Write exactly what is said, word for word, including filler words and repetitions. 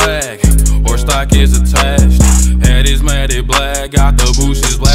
flag, or stock is attached. Head is matted black, got the bushes black.